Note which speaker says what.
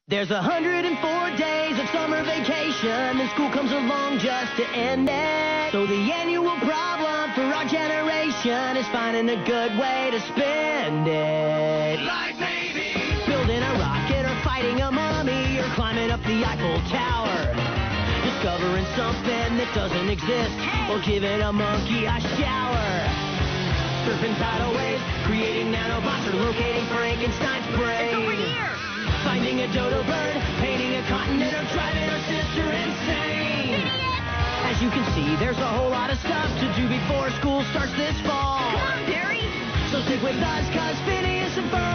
Speaker 1: There's 104 days of summer vacation, and school comes along just to end it. So the annual problem for our generation is finding a good way to spend it.
Speaker 2: Like maybe
Speaker 1: building a rocket or fighting a mummy or climbing up the Eiffel Tower. Discovering something that doesn't exist or giving a monkey a shower. Surfing tidal waves, creating nanobots or locating Frankenstein's brain.
Speaker 2: it's over here.
Speaker 1: Finding a dodo bird, painting a continent, or driving our sister insane. As you can see, there's a whole lot of stuff to do before school starts this fall.
Speaker 2: Come on, Barry.
Speaker 1: So stick with us, cause Phineas and Ferb